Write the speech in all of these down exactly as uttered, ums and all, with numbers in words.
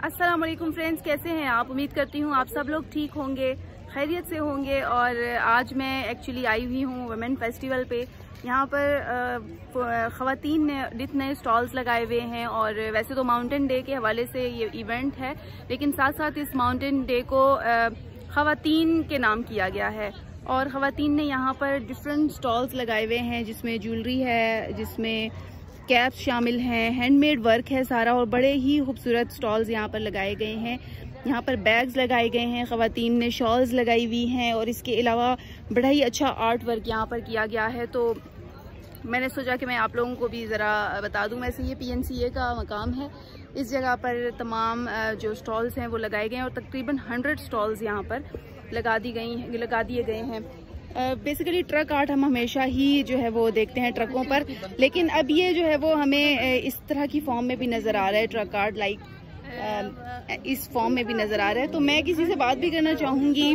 अस्सलाम वालेकुम फ्रेंड्स, कैसे हैं आप? उम्मीद करती हूँ आप सब लोग ठीक होंगे, खैरियत से होंगे। और आज मैं एक्चुअली आई हुई हूँ वुमेन फेस्टिवल पे। यहाँ पर ख़वातीन ने नित नए स्टॉल्स लगाए हुए हैं और वैसे तो माउंटेन डे के हवाले से ये इवेंट है, लेकिन साथ साथ इस माउंटेन डे को ख़वातीन के नाम किया गया है। और ख़वातीन ने यहाँ पर डिफरेंट स्टॉल्स लगाए हुए हैं जिसमें ज्वेलरी है, जिसमें कैप्स शामिल हैं, हैंडमेड वर्क है सारा, और बड़े ही खूबसूरत स्टॉल्स यहाँ पर लगाए गए हैं। यहाँ पर बैग्स लगाए गए हैं, ख़वातीन ने शॉल्स लगाई हुई हैं और इसके अलावा बड़ा ही अच्छा आर्ट वर्क यहाँ पर किया गया है। तो मैंने सोचा कि मैं आप लोगों को भी ज़रा बता दूँ। वैसे ये पी एन सी ए का मकाम है, इस जगह पर तमाम जो स्टॉल्स हैं वो लगाए गए हैं और तकरीबन हंड्रेड स्टॉल्स यहाँ पर लगा दी गई लगा दिए गए हैं। बेसिकली ट्रक आर्ट हम हमेशा ही जो है वो देखते हैं ट्रकों पर, लेकिन अब ये जो है वो हमें इस तरह की फॉर्म में भी नज़र आ रहा है, ट्रक आर्ट लाइक इस फॉर्म में भी नज़र आ रहा है। तो मैं किसी से बात भी करना चाहूँगी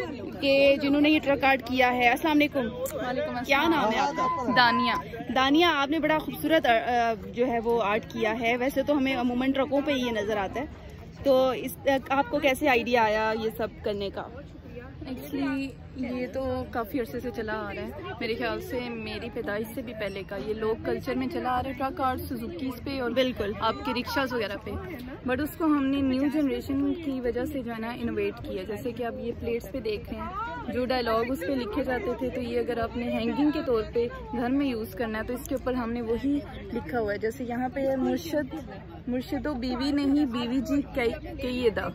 कि जिन्होंने ये ट्रक आर्ट किया है। अस्सलाम वालेकुम। वालेकुम अस्सलाम। क्या नाम है आपका? दानिया। दानिया, आपने बड़ा खूबसूरत जो है वो आर्ट किया है। वैसे तो हमें अमूमन ट्रकों पे ये नज़र आता है, तो इस आपको कैसे आइडिया आया ये सब करने का? एक्चुअली ये तो काफ़ी अरसे से चला आ रहा है, मेरे ख्याल से मेरी पैदाइश से भी पहले का ये लोग कल्चर में चला आ रहा है, ट्रक आर्ट सुजुकीज़ पे और बिल्कुल आपके रिक्शास वगैरह पे। बट उसको हमने न्यू जनरेशन की वजह से जो है ना इनोवेट किया। जैसे कि आप ये प्लेट्स पे देख रहे हैं, जो डायलॉग उस पर लिखे जाते थे, तो ये अगर आपने हैंगिंग के तौर पे घर में यूज़ करना है तो इसके ऊपर हमने वही लिखा हुआ है। जैसे यहाँ पे मुर्शद मुर्शदो बीवी नहीं बीवी जी कईदा।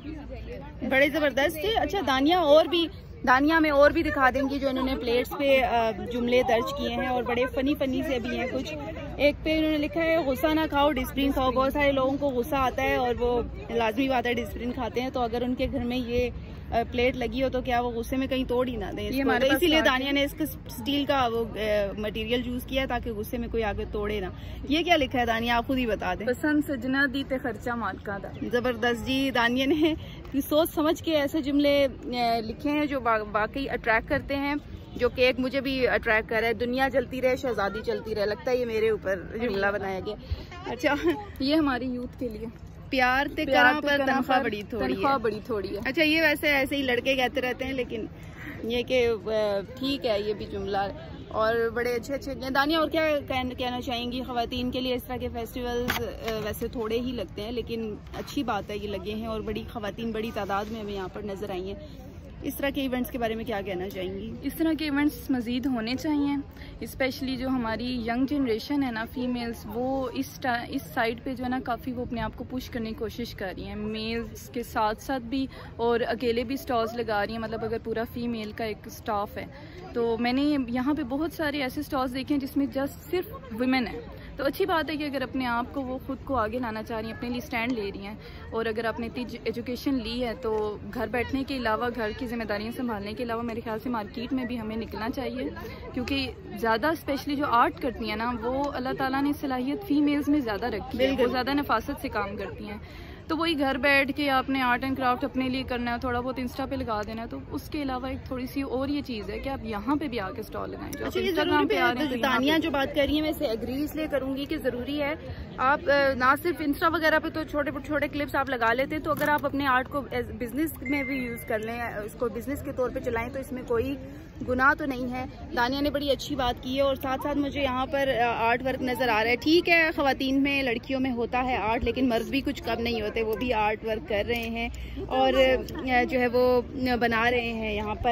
बड़े ज़बरदस्त थे। अच्छा दानिया, और भी दानिया में और भी दिखा देंगी जो इन्होंने प्लेट्स पे जुमले दर्ज किए हैं और बड़े फनी फनी से भी हैं कुछ। एक पे इन्होंने लिखा है गुस्सा ना खाओ डिस्प्रिन खाओ। बहुत सारे लोगों को गुस्सा आता है और वो लाजमी बात है डिस्प्रिन खाते हैं, तो अगर उनके घर में ये प्लेट लगी हो तो क्या वो गुस्से में कहीं तोड़ ही ना दें इसको। तो इसीलिए दानिया ने इसका स्टील का वो मटेरियल यूज किया है ताकि गुस्से में कोई आगे तोड़े ना। ये क्या लिखा है दानिया, आप खुद ही बता दें। पसंद सजना दी ते खर्चा मालका दा। जबरदस्त जी, दानिया ने सोच समझ के ऐसे जुमले लिखे हैं जो वाकई अट्रैक्ट करते हैं, जो कि एक मुझे भी अट्रैक्ट कर रहा है। दुनिया जलती रहे शहजादी चलती रहे, लगता है ये मेरे ऊपर जुमला बनाया गया। अच्छा, ये हमारी यूथ के लिए प्यार ते करा पर तनख्वाह बड़ी थोड़ी तनख्वाह बड़ी थोड़ी है। अच्छा, ये वैसे ऐसे ही लड़के कहते रहते हैं, लेकिन ये कि ठीक है ये भी जुमला और बड़े अच्छे अच्छे। दानिया, और क्या कहना चाहेंगी ख़वातीन के लिए? इस तरह के फेस्टिवल्स वैसे थोड़े ही लगते हैं, लेकिन अच्छी बात है ये लगे हैं और बड़ी ख़वातीन बड़ी तादाद में हमें यहाँ पर नज़र आई हैं। इस तरह के इवेंट्स के बारे में क्या कहना चाहेंगी? इस तरह के इवेंट्स मज़ीद होने चाहिए, स्पेशली जो हमारी यंग जनरेशन है ना, फीमेल्स, वो इस इस साइड पे जो है ना काफ़ी वो अपने आप को पुश करने की कोशिश कर रही हैं, मेल्स के साथ साथ भी, और अकेले भी स्टॉल्स लगा रही हैं। मतलब अगर पूरा फीमेल का एक स्टाफ है, तो मैंने यहाँ पे बहुत सारे ऐसे स्टॉल्स देखे हैं जिसमें जस्ट सिर्फ वुमेन है। तो अच्छी बात है कि अगर अपने आप को वो खुद को आगे लाना चाह रही हैं, अपने लिए स्टैंड ले रही हैं, और अगर आपने इतनी एजुकेशन ली है तो घर बैठने के अलावा, घर की जिम्मेदारियां संभालने के अलावा मेरे ख्याल से मार्केट में भी हमें निकलना चाहिए, क्योंकि ज़्यादा स्पेशली जो आर्ट करती हैं ना, वो अल्लाह ताला ने सलाहियत फीमेल्स में ज़्यादा रखी है, वो ज़्यादा नफासत से काम करती हैं। तो वही घर बैठ के आपने आर्ट एंड क्राफ्ट अपने लिए करना है, थोड़ा बहुत इंस्टा पे लगा देना है, तो उसके अलावा एक थोड़ी सी और ये चीज़ है कि आप यहाँ पे भी आके स्टॉल लगाएं। जो अच्छा, ये जरूरी पे आ रहे हैं, दानिया जो बात कर रही है मैं इसे एग्री इसलिए करूंगी कि ज़रूरी है आप ना सिर्फ इंस्टा वगैरह पे तो छोटे छोटे क्लिप्स आप लगा लेते हैं, तो अगर आप अपने आर्ट को बिजनेस में भी यूज़ कर लें, इसको बिजनेस के तौर पर चलाएँ, तो इसमें कोई गुनाह तो नहीं है। दानिया ने बड़ी अच्छी बात की है। और साथ साथ मुझे यहाँ पर आर्ट वर्क नज़र आ रहा है। ठीक है, ख़वातीन में लड़कियों में होता है आर्ट, लेकिन मर्द भी कुछ कम नहीं होते, वो भी आर्ट वर्क कर रहे हैं और जो है वो बना रहे हैं। यहाँ पर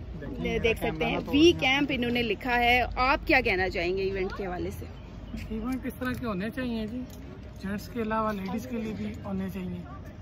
देख सकते हैं वी कैंप इन्होंने लिखा है। आप क्या कहना चाहेंगे इवेंट के हवाले से? इवेंट इस तरह के होने चाहिए जी, जेंट्स के अलावा लेडीज़ के लिए भी होने चाहिए।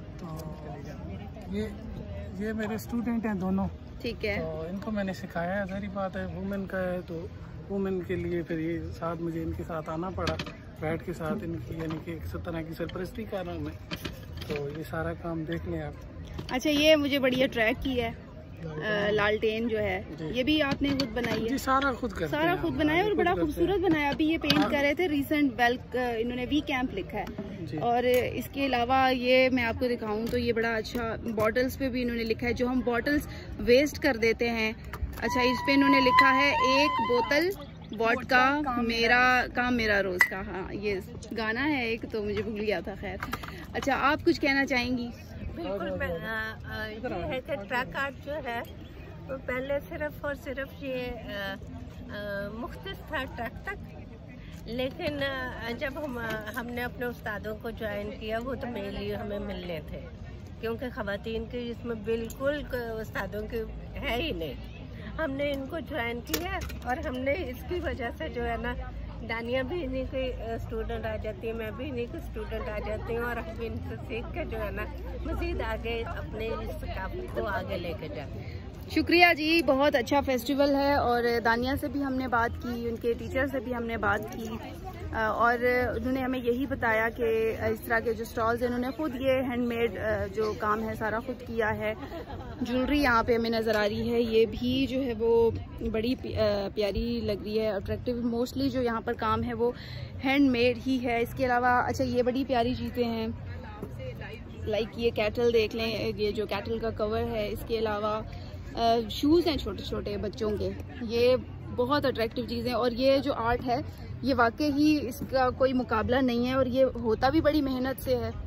तो ये ये मेरे स्टूडेंट हैं दोनों, ठीक है, तो इनको मैंने सिखाया है। सारी बात है वुमेन का है, तो वुमेन के लिए फिर ये साथ मुझे इनके साथ आना पड़ा, बैठ के साथ इनकी यानी कि एक तरह की सरपरस्ती कर रहा हूँ मैं, तो ये सारा काम देख लें आप। अच्छा, ये मुझे बड़ी अट्रैक्ट की है लालटेन जो है, ये भी आपने खुद बनाई है? जी, सारा खुद करते सारा हैं, खुद बनाया और बड़ा खूबसूरत बनाया। अभी ये पेंट कर रहे थे, रिसेंट बेल्क इन्होंने वी कैंप लिखा है। और इसके अलावा ये मैं आपको दिखाऊं तो ये बड़ा अच्छा, बॉटल्स पे भी इन्होंने लिखा है, जो हम बॉटल्स वेस्ट कर देते हैं। अच्छा, इस पे इन्होंने लिखा है एक बोतल वोडका मेरा काम मेरा रोज का, हाँ ये गाना है एक, तो मुझे भूल गया था। खैर, अच्छा आप कुछ कहना चाहेंगी? बिल्कुल, मैं ये है कि ट्रक आर्ट जो है वो पहले सिर्फ और सिर्फ ये मुख्तस था ट्रक तक, लेकिन जब हम हमने अपने उस्तादों को ज्वाइन किया वो तो मेरे लिए हमें मिलने थे, क्योंकि ख़वातीन के इसमें बिल्कुल उस्तादों के है ही नहीं। हमने इनको ज्वाइन किया और हमने इसकी वजह से जो है ना, दानिया भी इन्हीं की स्टूडेंट आ जाती है, मैं भी इन्हीं की स्टूडेंट आ जाती हूँ, और हम इनसे सीख के जो है ना मज़ीद आगे अपने इस काम को आगे लेके जाते हैं। शुक्रिया जी, बहुत अच्छा फेस्टिवल है। और दानिया से भी हमने बात की, उनके टीचर से भी हमने बात की, और उन्होंने हमें यही बताया कि इस तरह के जो स्टॉल्स हैं उन्होंने खुद ये हैंडमेड जो काम है सारा खुद किया है। ज्वेलरी यहाँ पे हमें नज़र आ रही है, ये भी जो है वो बड़ी प्यारी लग रही है, अट्रैक्टिव। मोस्टली जो यहाँ पर काम है वो हैंडमेड ही है। इसके अलावा अच्छा ये बड़ी प्यारी चीज़ें हैं, लाइक ये कैटल देख लें, ये जो कैटल का कवर है। इसके अलावा शूज़ हैं छोटे छोटे बच्चों के, ये बहुत अट्रैक्टिव चीज़ें। और ये जो आर्ट है ये वाकई ही इसका कोई मुकाबला नहीं है, और ये होता भी बड़ी मेहनत से है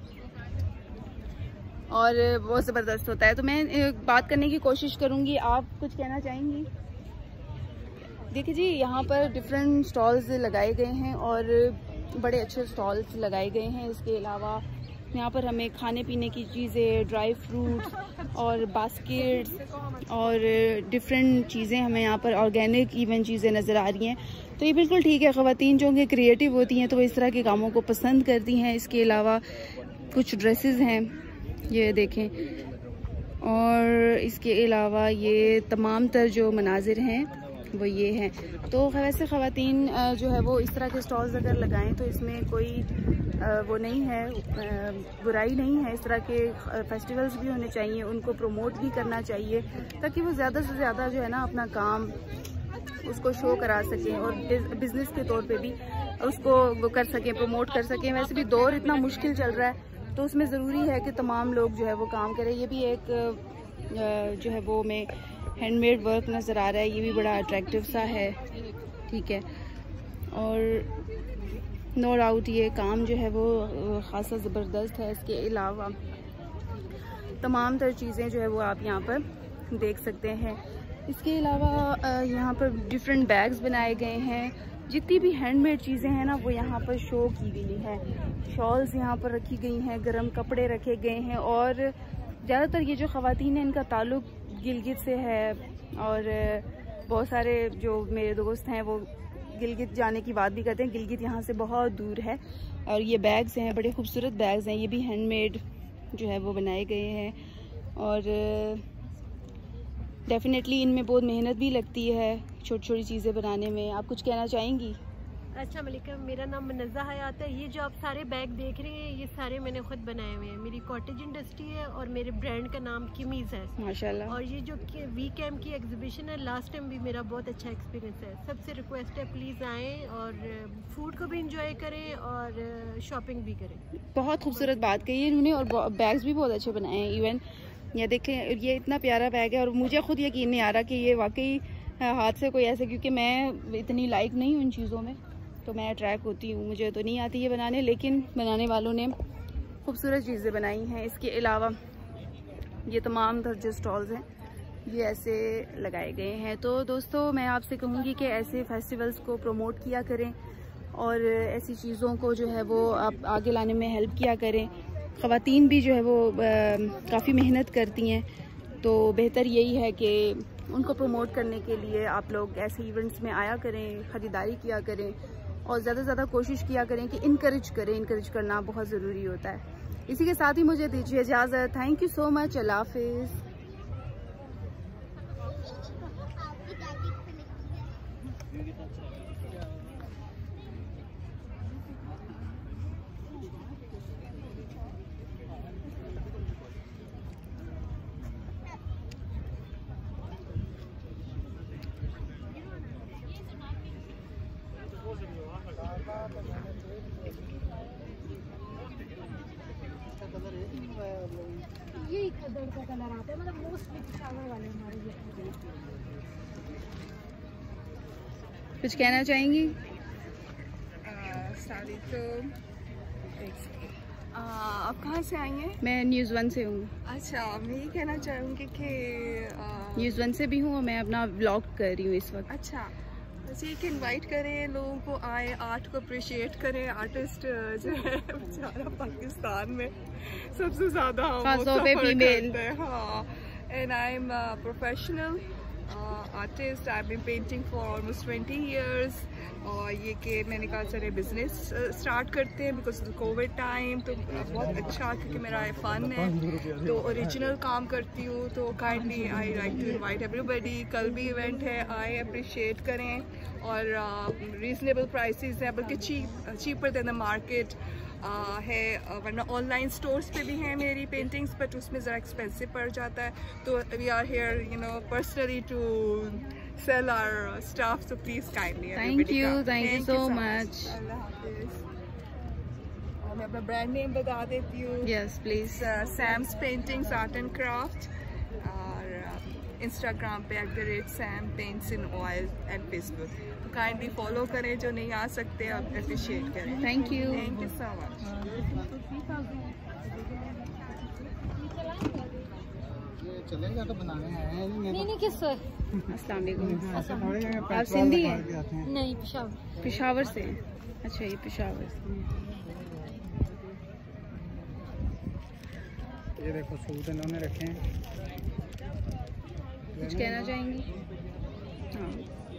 और बहुत ज़बरदस्त होता है। तो मैं बात करने की कोशिश करूँगी, आप कुछ कहना चाहेंगी? देखिए जी, यहाँ पर डिफरेंट स्टॉल्स लगाए गए हैं और बड़े अच्छे स्टॉल्स लगाए गए हैं। इसके अलावा यहाँ पर हमें खाने पीने की चीज़ें, ड्राई फ्रूट्स और बास्केट्स और डिफरेंट चीज़ें हमें यहाँ पर ऑर्गेनिक इवन चीज़ें नज़र आ रही हैं। तो ये बिल्कुल ठीक है, ख़वातीन जो होंगे क्रिएटिव होती हैं तो वो इस तरह के कामों को पसंद करती हैं। इसके अलावा कुछ ड्रेसेस हैं, ये देखें, और इसके अलावा ये तमाम तर जो मनाजिर हैं वो ये हैं। तो वैसे ख़वातीन जो है वो इस तरह के स्टॉल्स अगर लगाएं तो इसमें कोई वो नहीं है, बुराई नहीं है। इस तरह के फेस्टिवल्स भी होने चाहिए, उनको प्रमोट भी करना चाहिए ताकि वो ज़्यादा से ज़्यादा जो है ना अपना काम उसको शो करा सकें और बिज़नेस के तौर पे भी उसको वो कर सकें, प्रमोट कर सकें। वैसे भी दौर इतना मुश्किल चल रहा है तो उसमें ज़रूरी है कि तमाम लोग जो है वो काम करें। ये भी एक जो है वो में हैंडमेड वर्क नज़र आ रहा है, ये भी बड़ा अट्रैक्टिव सा है, ठीक है। और नो डाउट ये काम जो है वो ख़ासा ज़बरदस्त है। इसके अलावा तमाम तर चीज़ें जो है वो आप यहाँ पर देख सकते हैं। इसके अलावा यहाँ पर डिफरेंट बैग्स बनाए गए हैं, जितनी भी हैंडमेड चीज़ें हैं ना वो यहाँ पर शो की गई हैं। शॉल्स यहाँ पर रखी गई हैं, गर्म कपड़े रखे गए हैं, और ज़्यादातर ये जो ख़वातीन हैं इनका ताल्लुक़ गिलगित से है, और बहुत सारे जो मेरे दोस्त हैं वो गिलगित जाने की बात भी करते हैं। गिलगित यहाँ से बहुत दूर है। और ये बैग्स हैं, बड़े खूबसूरत बैग्स हैं, ये भी हैंडमेड जो है वो बनाए गए हैं, और डेफिनेटली इनमें बहुत मेहनत भी लगती है छोटी छोटी चीज़ें बनाने में। आप कुछ कहना चाहेंगी? अस्सलाम वालेकुम, मेरा नाम मुनज़्ज़ा हयात है। ये जो आप सारे बैग देख रहे हैं ये सारे मैंने खुद बनाए हुए हैं। मेरी कॉटेज इंडस्ट्री है और मेरे ब्रांड का नाम किमीज़ है, माशाल्लाह। और ये जो वी कैम की एग्जीबिशन है, लास्ट टाइम भी मेरा बहुत अच्छा एक्सपीरियंस है। सबसे रिक्वेस्ट है प्लीज़ आएँ और फूड को भी इंजॉय करें और शॉपिंग भी करें। बहुत खूबसूरत बात कही है इन्होंने, और बैग्स भी बहुत अच्छे बनाए हैं। इवन ये देखें, ये इतना प्यारा बैग है और मुझे खुद यकीन नहीं आ रहा कि ये वाकई हाथ से कोई ऐसे, क्योंकि मैं इतनी लाइक नहीं हूँ इन चीज़ों में, तो मैं अट्रैक्ट होती हूँ, मुझे तो नहीं आती ये बनाने, लेकिन बनाने वालों ने खूबसूरत चीज़ें बनाई हैं। इसके अलावा ये तमाम तरह जो स्टॉल्स हैं ये ऐसे लगाए गए हैं। तो दोस्तों मैं आपसे कहूँगी कि ऐसे फेस्टिवल्स को प्रमोट किया करें और ऐसी चीज़ों को जो है वो आप आगे लाने में हेल्प किया करें। ख़वातीन भी जो है वो काफ़ी मेहनत करती हैं, तो बेहतर यही है कि उनको प्रमोट करने के लिए आप लोग ऐसे इवेंट्स में आया करें, ख़रीदारी किया करें और ज़्यादा से ज़्यादा कोशिश किया करें कि इनकरेज करें। इनकरेज करना बहुत ज़रूरी होता है। इसी के साथ ही मुझे दीजिए इजाज़त। Thank you so much. अल्लाह हाफ़िज़। यही खदड़ का कलर आता है, मतलब मोस्टली पिशावर वाले हमारे ये कुछ कहना चाहेंगी? सारी तो आप कहाँ से आई हैं? मैं न्यूज़ वन से हूँ। अच्छा, मैं ये कहना चाहूँगी कि न्यूज़ वन से भी हूँ और मैं अपना व्लॉग कर रही हूँ इस वक्त। अच्छा, बस एक इनवाइट करें लोगों को, आए आर्ट को अप्रिशिएट करें। आर्टिस्ट जो है बेचारा पाकिस्तान में सबसे ज़्यादा फीमेल। हाँ, and I am professional artist. I been painting for almost twenty years. और ये कि मैंने कहा चले बिजनेस स्टार्ट करते हैं बिकॉज कोविड टाइम, तो बहुत अच्छा क्योंकि मेरा फन है तो ओरिजिनल काम करती हूँ। तो kindly I like to invite everybody. कल भी इवेंट है, आए अप्रिशिएट करें। और रीजनेबल प्राइसेस है, बल्कि cheap cheaper than the market Uh, है। वरना ऑनलाइन स्टोर्स पे भी हैं मेरी पेंटिंग्स, बट उसमें ज़रा एक्सपेंसिव पड़ जाता है। तो we are here you know personally to sell our stuff, so please kindly. Thank you, thank you so much. अल्लाह हाफिज़। और मैं अपना ब्रांड नेम बता देती हूँ। Yes please. Sam's paintings art and craft, और इंस्टाग्राम पे at the rate Sam paints in oil and Facebook. Kindly follow करें, जो नहीं आ सकते आप अप्रिशिएट करें। Thank you, thank you so much. चलेगा तो बनाने आए हैं। नहीं नहीं किस सर? अस्सलाम वालेकुम। आप सिंधी हैं? नहीं, पेशावर। पेशावर से? अच्छा, ये पेशावर से। ये देखो सूट इन्होंने रखे हैं। कुछ कहना चाहेंगी? हाँ,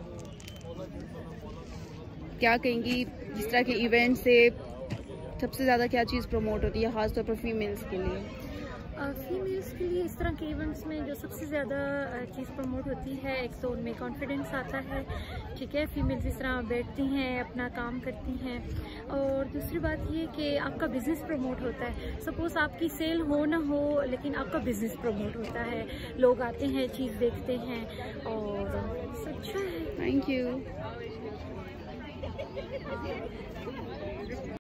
क्या कहेंगी जिस तरह के इवेंट से सबसे ज़्यादा क्या चीज़ प्रमोट होती है ख़ासतौर पर फीमेल्स के लिए? फीमेल्स के लिए इस तरह के इवेंट्स में जो सबसे ज़्यादा चीज़ प्रमोट होती है, एक तो उनमें कॉन्फिडेंस आता है। ठीक है, फीमेल्स इस तरह बैठती हैं, अपना काम करती हैं। और दूसरी बात ये कि आपका बिज़नेस प्रमोट होता है। सपोज़ आपकी सेल हो ना हो, लेकिन आपका बिज़नेस प्रमोट होता है। लोग आते हैं, चीज़ देखते हैं, और अच्छा है। Thank you.